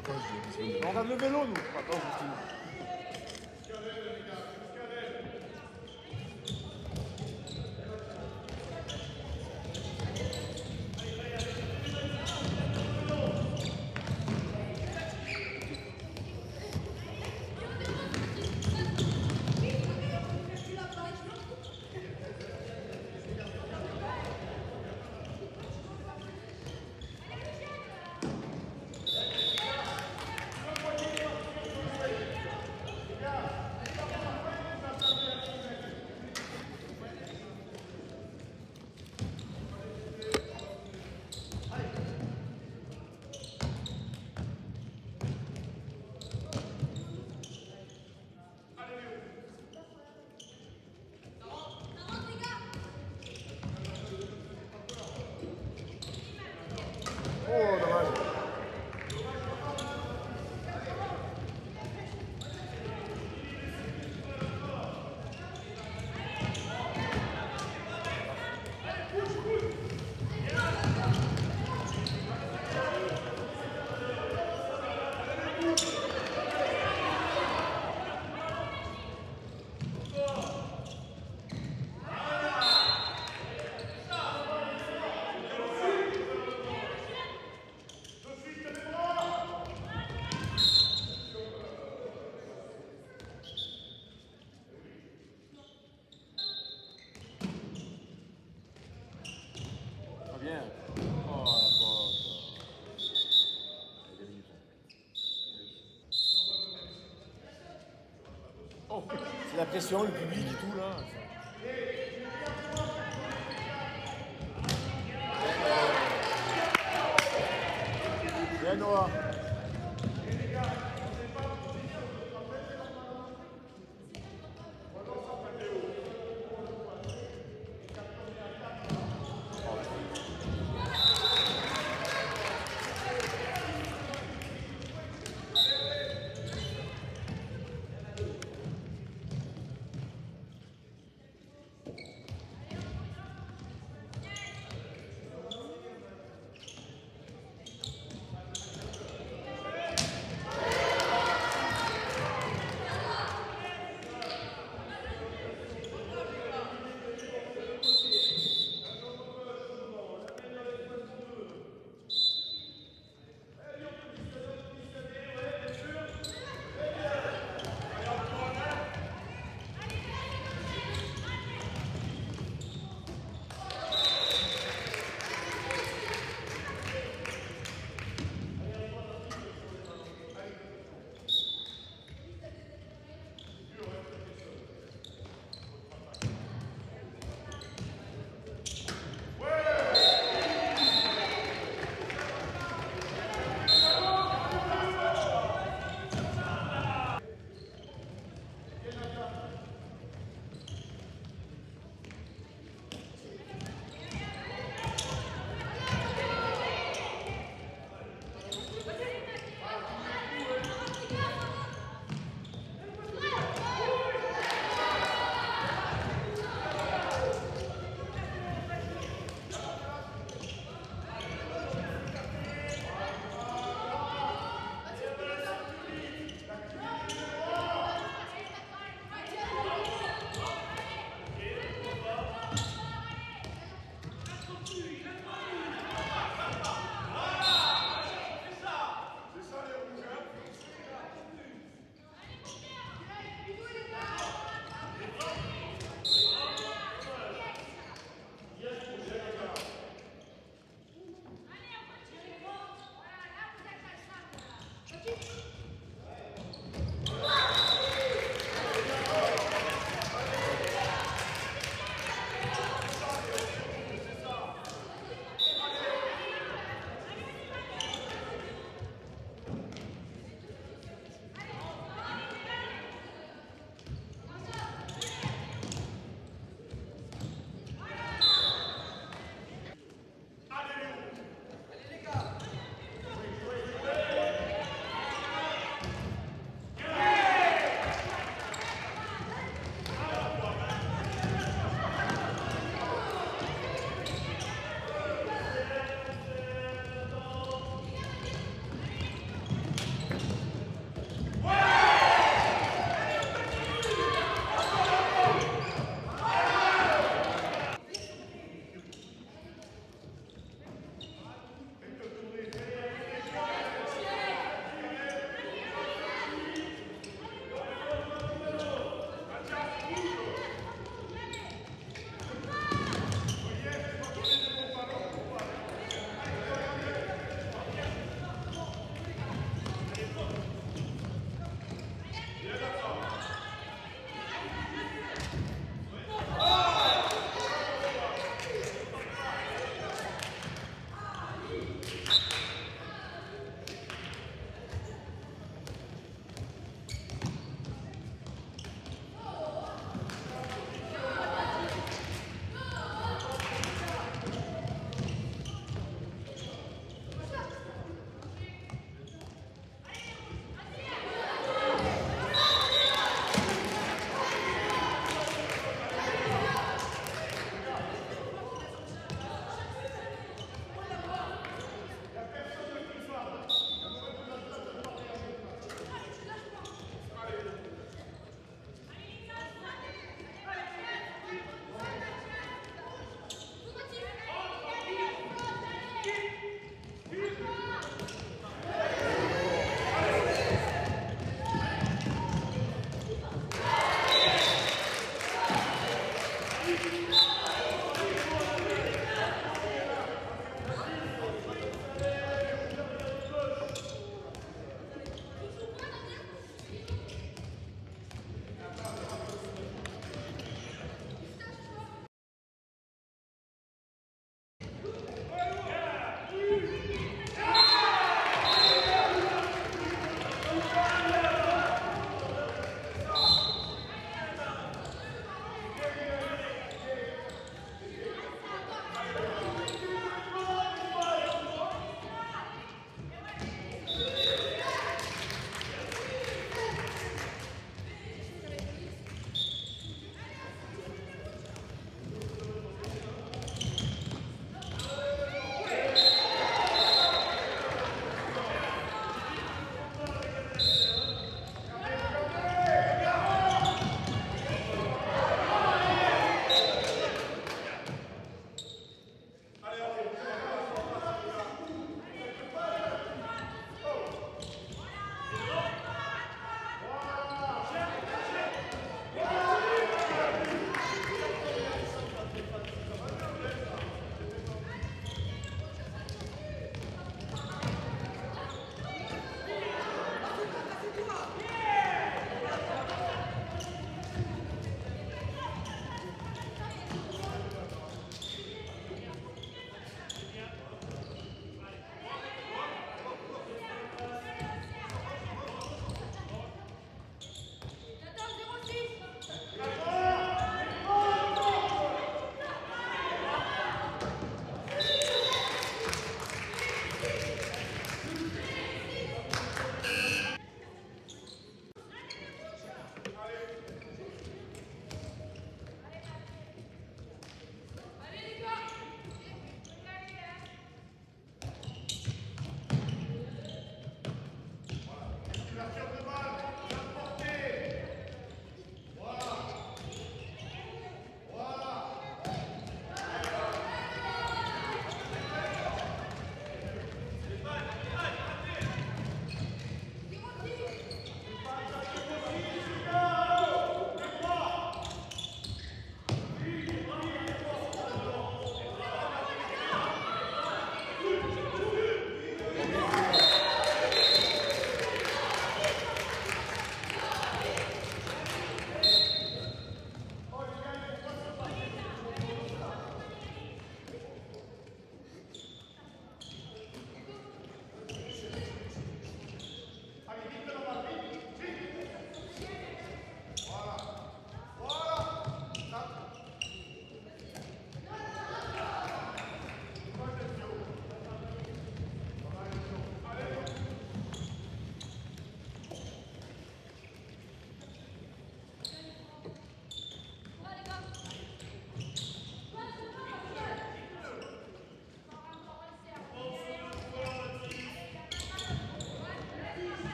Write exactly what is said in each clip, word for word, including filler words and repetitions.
On regarde le vélo, nous. Attends, oh, dommage. Bien. Oh, la faute. Oh, c'est la pression, le public et tout là. Bien Noah.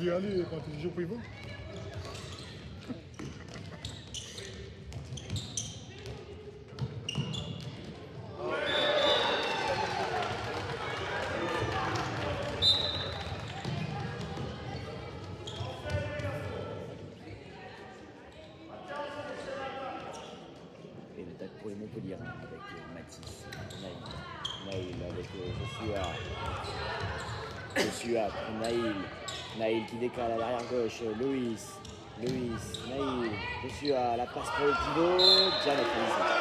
dis allez, quand tu joues pour vous. Et l'attaque pour les Montpellier hein, avec euh, Mathis, Naïl, Naïl avec euh, Joshua, Joshua pour Naïl, Naïl qui décale à l'arrière gauche, Loïs, Loïs, Naïl, Joshua, la passe pour le pivot, bien neutralisé.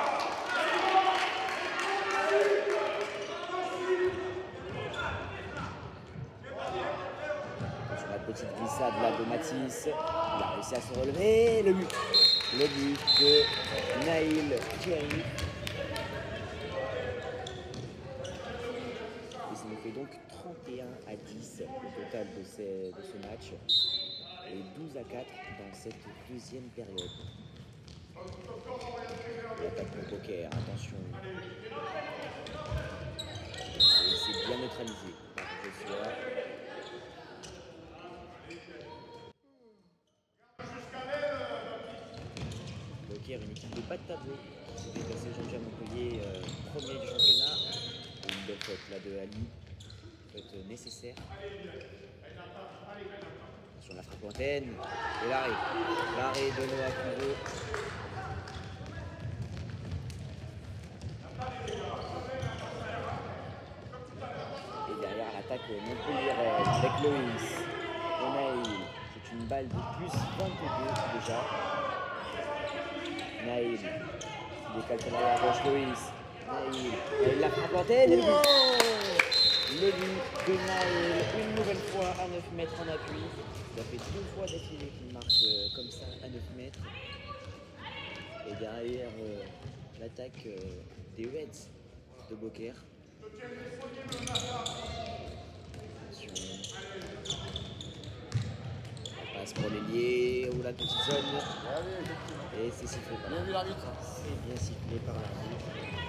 Sur la petite glissade là de Mathis, il a réussi à se relever, le but. Le but de Naïl Thierry. Et ça nous fait donc trente et un à dix au total de, ces, de ce match. Et douze à quatre dans cette deuxième période. L'attaque pour Poker, attention. Et c'est bien neutralisé par Joshua. Une équipe de bas de tableau qui s'est déplacée aujourd'hui à Montpellier, euh, premier du championnat. Et une belle faute là de Ali, faute nécessaire. Sur la frappe antenne, et l'arrêt, l'arrêt de Noah Pivot. Et derrière l'attaque Montpellier avec Loïs, Naïl, c'est une balle de plus vingt-deux déjà. Naïl, qui décale sur l'arrière gauche, Loïs, Naïl, Naïl la frappe antenne et le but. Le but de Naïl, une nouvelle fois à neuf mètres en appui. Ça fait deux fois d'affilée qu'il marque euh, comme ça à neuf mètres. Et derrière euh, l'attaque euh, des Reds de Beaucaire. Attention. La passe pour l'ailier, ou la petite zone. Et c'est sifflé par l'arbitre. C'est bien sifflé par l'arbitre.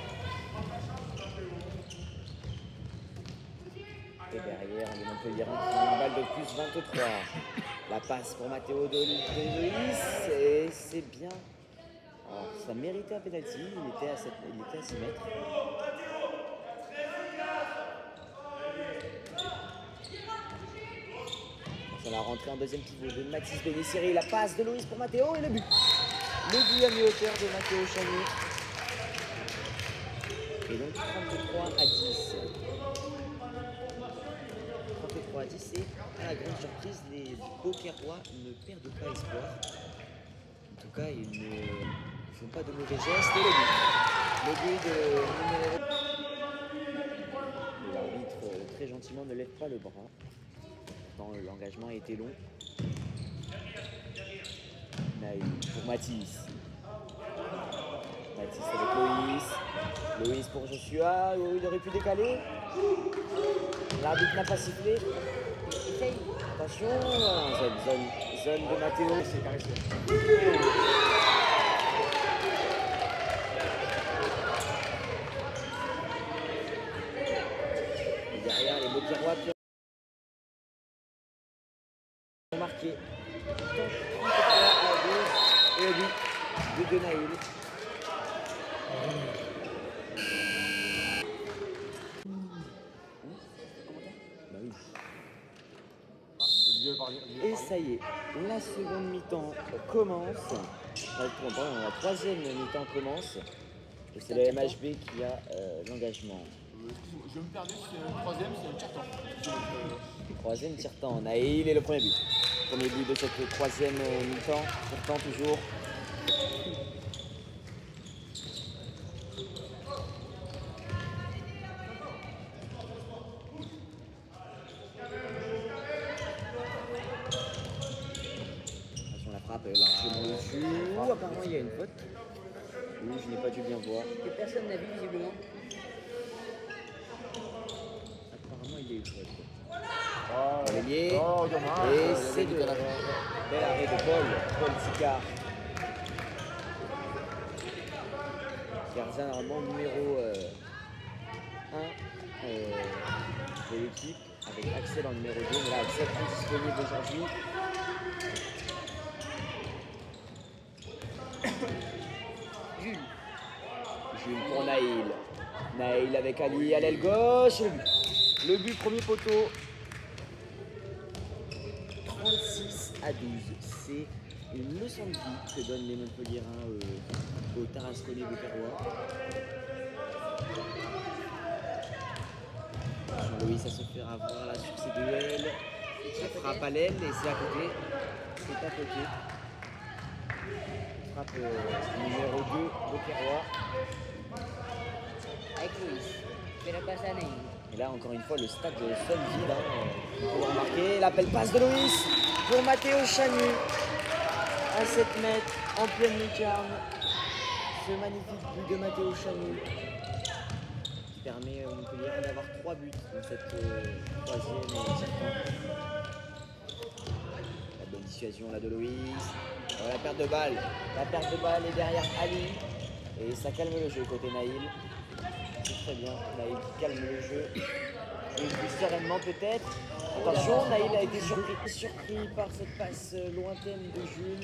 Et derrière, les Montpellier qui ont une balle de plus vingt-trois. La passe pour Matteo de Loïs. Et c'est bien. Alors, ça méritait un penalty. Il était à, sept, il était à six mètres. Ça va rentrer en deuxième pivot de Mathis Bénissiri. La passe de Loïs pour Matteo et le but. Le but à mi-hauteur de Matteo Chagny. Et donc trente-trois à dix. trente-trois à dix et à la grande surprise, les Beaucairois ne perdent pas espoir. En tout cas, ils ne font pas de mauvais gestes. Et le but. Le but de l'arbitre très gentiment ne lève pas le bras. Pourtant, l'engagement a été long. Naïl pour Mathis. Mathis avec Loïs. Loïs pour Joshua. Il aurait pu décaler. L'arbitre n'a pas sifflé. Attention. Zone, zone, zone de Matteo. C'est caressé. Et derrière, les Beaucairois qui ont marqué. Et le but, but de Naïl. Bah oui. Et ça y est, la seconde mi-temps commence. Pardon, la troisième mi-temps commence. Et c'est le M H B qui a euh, l'engagement. Je me perdais, c'est le troisième, c'est le tire-temps. Troisième tire-temps, Naïl et le premier but. Premier but de cette troisième mi-temps, pourtant toujours. Attention, la frappe est largement au-dessus. Ouh, apparemment il y a une faute. Oui, je n'ai pas dû bien voir. Que personne n'a vu visiblement. Apparemment il y a une faute. Oh, L'ailier. Oh, dommage. Et c'est de la bel arrêt de Paul, Paul Sicard. Gardien normalement numéro euh, un euh, de l'équipe. avec Axel en numéro deux. Mais là, Axel indisponible aujourd'hui. Jules. Jules pour Naïl. Naïl avec Ali à l'aile gauche. Le but. Le but, premier poteau. trente-six à douze. C'est une leçon de vie que donnent les Montpelliérains euh, au Tarasconnais Beaucarois. Jean-Louis, ça se fera voir là sur ces duels. La frappe à l'aile et c'est à côté. C'est à côté. Frappe euh, numéro deux Beaucarois. Avec Louis. Fait la passe à Naïm. Et là, encore une fois, le stade sonne vide. Hein. On peut le remarquer. La belle passe de Loïs pour Mathéo Chanu. À sept mètres, en pleine lucarne. Ce magnifique but de Mathéo Chanu qui permet à Montpellier d'avoir trois buts dans cette euh, troisième et certaine. La bonne dissuasion là de Loïs. Alors, la perte de balle. La perte de balle est derrière Ali. Et ça calme le jeu côté Naïl. C'est très bien. Naïl qui calme le jeu. Joue plus sereinement peut-être. Attention, Naïl a été surpris, surpris par cette passe lointaine de Jules.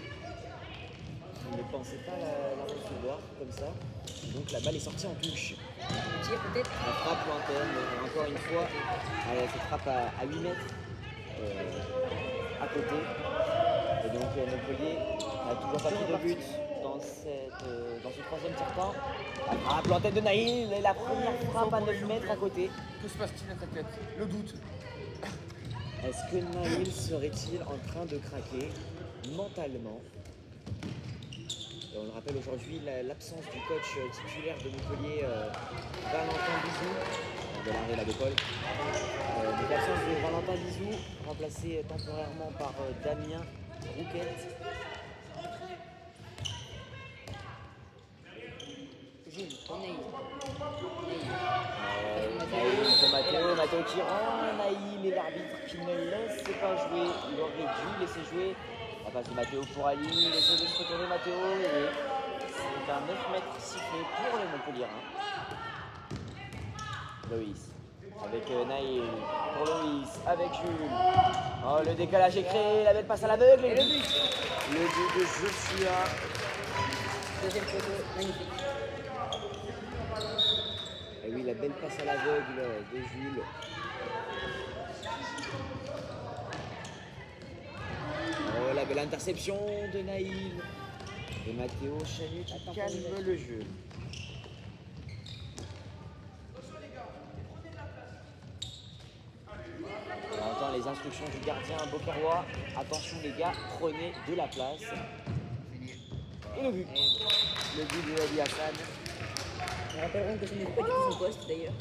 Il ne pensait pas la, la recevoir comme ça. Donc la balle est sortie en touche. Tir peut-être. La frappe lointaine, mais encore une fois, avec cette frappe à, à huit mètres euh, à côté. Et donc euh, Montpellier n'a toujours pas pris de but dans, cette, euh, dans ce troisième tir-temps. La frappe lointaine de Naïl et la première frappe à neuf mètres à côté. Que se passe-t-il à ta tête? Le doute. Est-ce que Naïl serait-il en train de craquer mentalement? Et on le rappelle aujourd'hui, l'absence du coach titulaire de Montpellier, euh, Valentin Bizou, de l'arrêt là de Paul. Euh, donc l'absence de Valentin Bizou, remplacé temporairement par euh, Damien Rouquette. Jules, pour Naïm. Euh, Naïl pour Mathéo, Mathéo qui rend, Naïl et l'arbitre qui ne laisse pas jouer. Il aurait dû laisser jouer. La passe de Mathéo pour Ali, il essaie de se retourner Mathéo et c'est un neuf mètres sifflé pour les Montpelliérains. Loïs avec euh, Naïl, pour Loïs, avec Jules. Oh, le décalage est créé, la belle passe à l'aveugle et le but. Le but de Joshua. Deuxième photo, magnifique. Et oui, la belle passe à l'aveugle de Jules. Oh, la belle interception de Naïl. Et Mathéo Chanu qui calme le jeu. On entend les instructions du gardien Beaucarois. Attention les gars, prenez de la place. Et le but. Le but de Ali Hassan. Nous rappellerons que ce n'est pas du tout son poste d'ailleurs.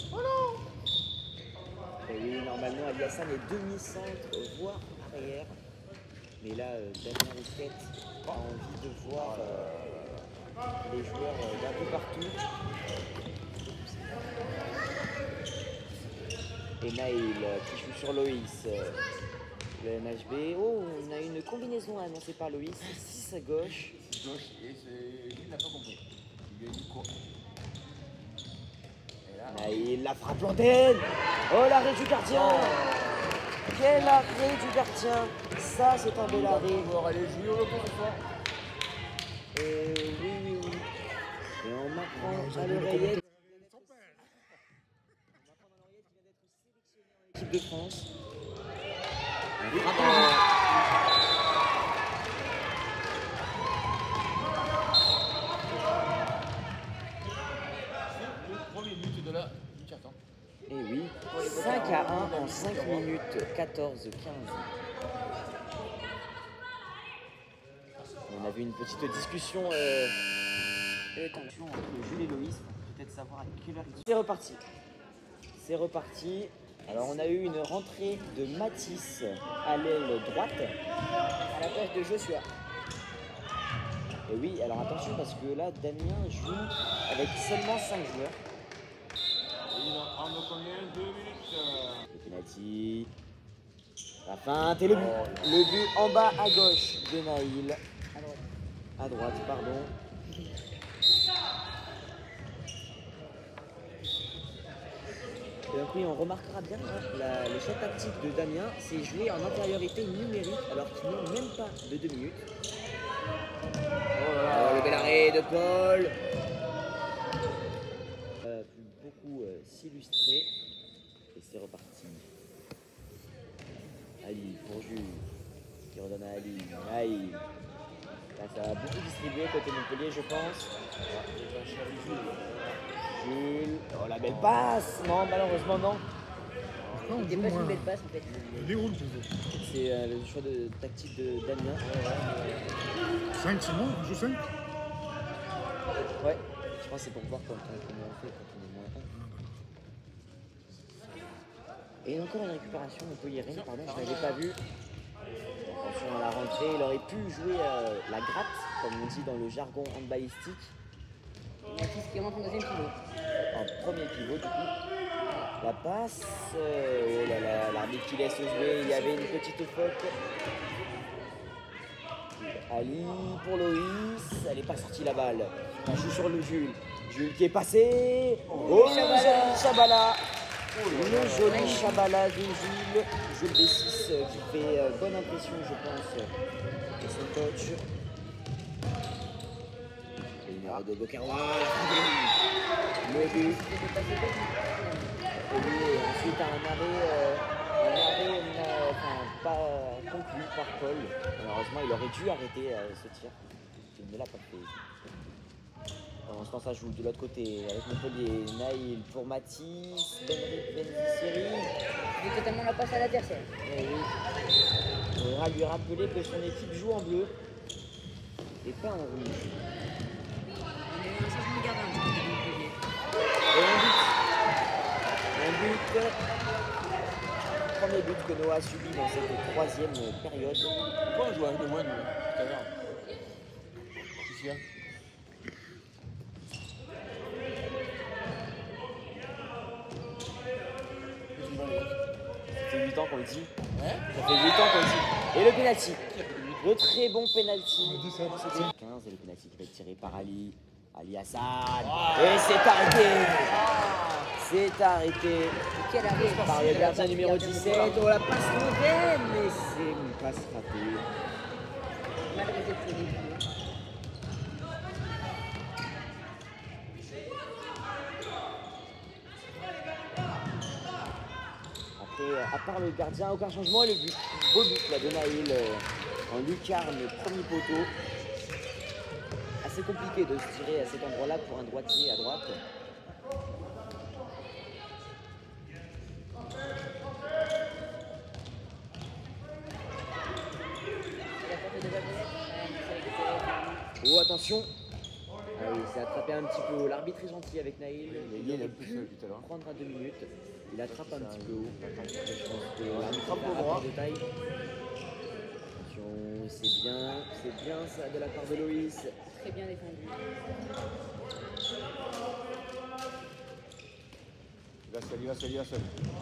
Et oui, normalement Ali Hassan est demi-centre, voire arrière. Mais là, euh, Damien Rouquette a envie de voir euh, les joueurs euh, d'un peu partout. Et Naïl euh, qui joue sur Loïs. Euh, le M H B. Oh, on a une combinaison annoncée par Loïs. six à gauche. Gauche et c'est. Il n'a pas compris. Il lui a dit quoi? Et là. Naïl, la frappe lointaine. Oh, l'arrêt du gardien. Quel arrêt du gardien. Ça, c'est un bel arrêt. On va aller jouer au loto ce soir. Et oui, oui, oui. Et on m'apprend à l'oreillette. Équipe de France. Oui. Le premier but de la du carton. Et oui, cinq à un en cinq minutes, quatorze quinze. On a vu une petite discussion euh, Le temps. entre Jules et Loïs pour peut-être savoir à quelle heure ils... C'est reparti. C'est reparti. Alors on a eu une rentrée de Matisse à l'aile droite. À la place de Joshua. Et oui, alors attention parce que là Damien joue avec seulement cinq joueurs. Il va prendre combien? deux minutes. Le penalty. La feinte et le but. Le but en bas à gauche de Naïl. À droite. À droite, pardon. Et donc oui, on remarquera bien hein, la- le choix tactique de Damien, c'est jouer en infériorité numérique alors qu'ils n'ont même pas de deux minutes. Oh là Oh, là. le bel arrêt de Paul. Euh, pu beaucoup euh, s'illustrer. Et c'est reparti. Ali pour Jules. Qui redonne à Ali. Ali. Là, ça va beaucoup distribuer côté Montpellier, je pense. Jules. Oh, la belle passe. Non, malheureusement, non. Non, on C'était joue pas une moins. belle passe en fait. Il déroule toujours. C'est euh, le choix de tactique de Damien. cinq, c'est bon, on joue cinq. Ouais, je pense que c'est pour voir quand on, comment on fait quand on est moins un. Et encore une récupération, Montpellier-Rennes, pardon, je ne l'avais pas vu. Attention à la rentrée, il aurait pu jouer euh, la gratte, comme on dit dans le jargon handballistique, Mathis qui rentre en deuxième pivot. en premier pivot du coup. La passe, euh, oh là là, l'arbitre qui laisse jouer, il y avait une petite faute. Ali pour Loïs, elle n'est pas sortie la balle. On joue sur le Jules. Jules qui est passé. Oh, le joli Chabala. Le joli Chabala de Jules. Jules B six euh, qui fait euh, bonne impression, je pense, de son coach. Le numéro de Bocarois. Le but. C'était passé bête, mais Et lui, ensuite un arrêt, euh, un arrêt euh, enfin, pas conclu par Paul. Malheureusement, il aurait dû arrêter euh, ce tir. Il ne l'a pas fait. Pendant ce temps, ça joue de l'autre côté avec Montpellier. Naïl pour Mathis, Benric Benzisseri. il fait totalement la passe à l'adversaire. Eh oui. Il faudra lui rappeler que son équipe joue en bleu et pas en rouge. On a eu un changement de gardien. Et un but. Un but. Premier but que Noah a subi dans cette troisième période. Pourquoi on joue avec le moins nous tout à l'heure? Qu'est-ce qu'il y a? Ça fait huit ans qu'on le dit. Ouais. Ça fait huit ans qu'on le dit. Et le penalty. Le très bon penalty. dix-sept. quinze et le penalty qui va être tiré par Ali. Ali Hassan. Et c'est arrêté. C'est arrêté Quel arrêt par le gardien numéro dix-sept. Oh la passe moderne. Mais c'est une passe ratée. Mal réceptionné. Après, euh, à part le gardien, aucun changement. Et le but, beau but là, de Naïl euh, en lucarne, premier poteau. Assez compliqué de se tirer à cet endroit-là pour un droitier à droite. La porte de Valbonnet. Oh attention. Ah oui, c'est attrapé un petit peu haut. L'arbitre est gentil avec Naïl. Il Il est aurait plus pu seul tout à l'heure. prendre à deux minutes. Il attrape un C'est petit un- peu haut. Je pense que l'arbitre frappe fait au un droit. rapport de taille. Attention, c'est bien, c'est bien ça de la part de Loïs. Très bien défendu. Il va seul, il va seul, il va seul.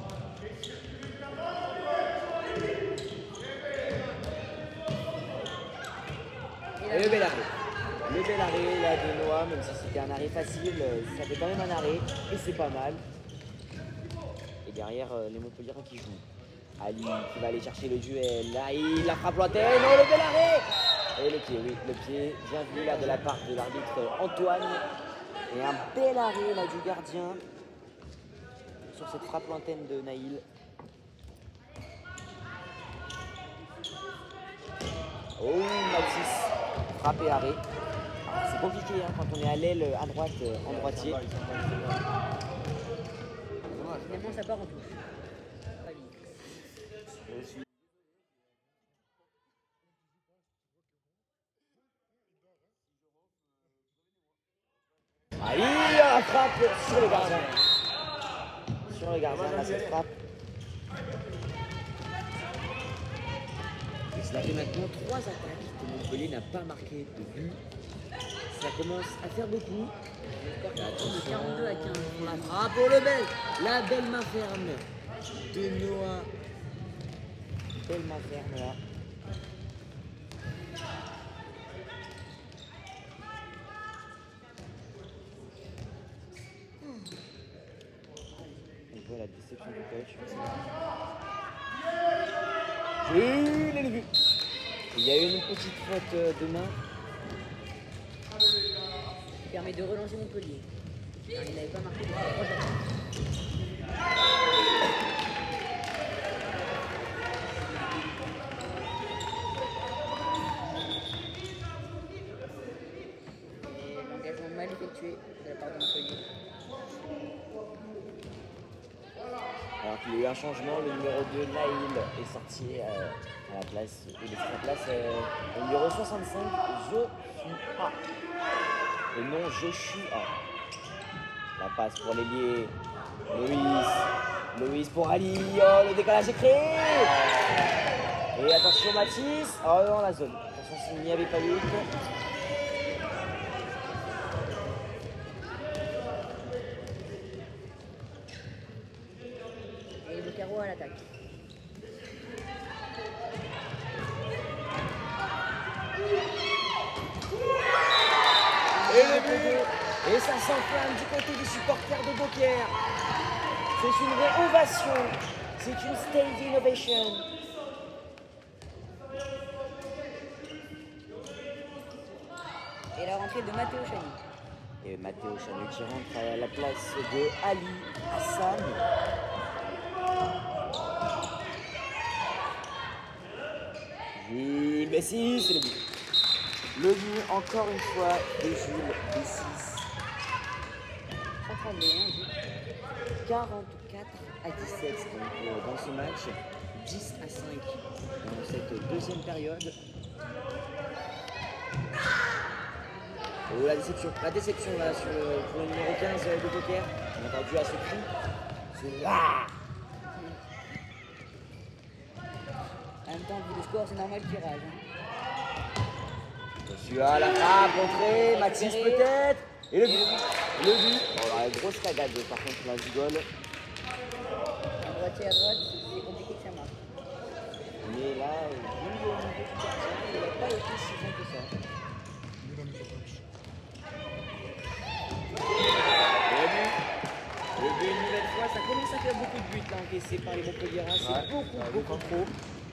Et le bel arrêt. Le bel arrêt là de Noah, même si c'était un arrêt facile, euh, ça fait quand même un arrêt et c'est pas mal. Et derrière euh, les Montpelliérains qui jouent. Ali qui va aller chercher le duel. Là, il la frappe lointaine. Oh le bel arrêt. Et le pied, oui, le pied. Bien vu là de la part de l'arbitre Antoine. Et un bel arrêt là du gardien sur cette frappe lointaine de Naïl. Oh Mathis, frappe et arrêt. Alors, c'est compliqué hein, quand on est à l'aile à droite euh, en droitier. Ils sont pas- ils sont pas- Dommage. Finalement, ça part en touche. Pas libre. Et si- Ali, la frappe sur le gardien. Sur le gardien, là, cette frappe. Et cela fait maintenant trois attaques que Montpellier n'a pas marqué de but. Ça commence à faire beaucoup. De quarante-deux à quinze. Pour la frappe, oh le bel, la belle main ferme de Noah. Belle main ferme là. Donc la déception du coach. Jules et le but. Il y a eu une petite faute de main. Qui permet de relancer Montpellier. Alors, il n'avait pas marqué depuis trois jours. L'engagement mal effectué de la part de Montpellier. Alors qu'il y a eu un changement, le numéro deux, Naïl, est sorti euh, à la place, il est sur la place euh, le numéro soixante-cinq, Joshua. Le nom Joshua. La passe pour l'ailier, Loïs, Loïs pour Ali, oh le décalage est créé. Et attention Mathis, oh non la zone, attention s'il n'y avait pas eu. Et le carreau à l'attaque. Et le but. Et ça s'enflamme du côté des supporters de Beaucaire. C'est une vraie ovation. C'est une standing ovation. Et la rentrée de Matteo Chani. Et Matteo Chanu qui rentre à la place de Ali Hassan. Jules Bessis, c'est le but. Le but encore une fois de Jules Bessis. cent trente et un, quarante-quatre à dix-sept donc, euh, dans ce match, dix à cinq dans cette deuxième période. Oh, la déception, la déception là sur le, pour le numéro quinze de Beaucaire. On a entendu à ce cri. C'est là. En même temps, vu le score, c'est normal qu'il rage. Hein. Celui-là, la frappe, entrée, Mathis peut-être. Et le but. Le but. Oh, la grosse cagade par contre là du goal. À droite et à droite, c'est compliqué que ça marche. Mais là, vu le niveau du gardien, il n'a pas été si bon que ça. Le but. Le but une nouvelle fois, ça commence à faire beaucoup de buts là encaissés par les Montpelliérains. C'est Ouais, beaucoup, ouais, beaucoup trop.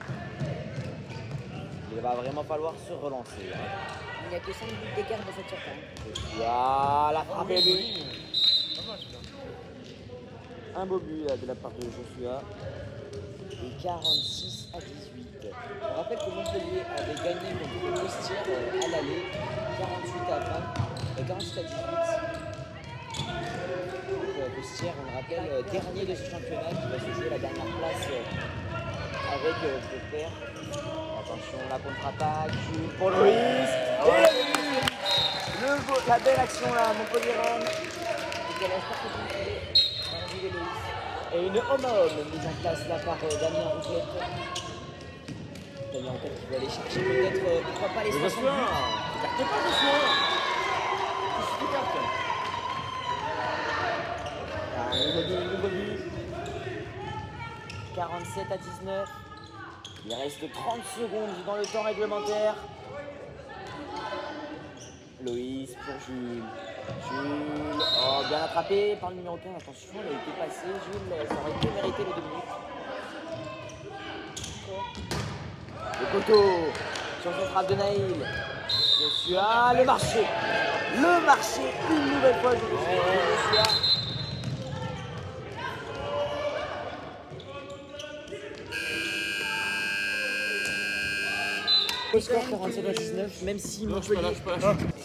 Il va vraiment falloir se relancer. Hein. Il n'y a que cinq buts d'écart dans cette surface. Ah, la Ah frappe oui, est but. joli. Pas mal celui-là. Un beau but là, de la part de Joshua. Et quarante-six à dix-huit. On rappelle que Montpellier avait gagné contre le Costières à l'aller. quarante-huit à vingt. Et quarante-huit à dix-huit. Donc euh, Costières, on le rappelle, euh, dernier de ce championnat qui va se jouer la dernière place euh, avec euh, Beaucaire. Attention, la contre-attaque, Jules pour Loïs. Et le but. Le beau- la belle action là, Montpellier-Rennes. Décalage parfaitement trouvé par Jules et Loïs. Et une homme à homme mise en place là par euh, Damien Rouquette. Damien Rouquette qui va aller chercher peut-être, euh, pourquoi pas les soixante buts. Écarte pas de soin. Ah, nouveau but, nouveau but. quarante-sept à dix-neuf. Il reste trente secondes dans le temps réglementaire. Loïs pour Jules. Jules, oh, bien attrapé par le numéro quinze. Attention, il a été passé. Jules, ça aurait pu mériter les deux minutes. Le poteau sur son frappe de Naïl. Joshua, le marché. Le marché, une nouvelle fois. Joshua. Au score quarante-sept à dix-neuf, même si Non, je peux Montpellier... lâcher, je peux lâcher.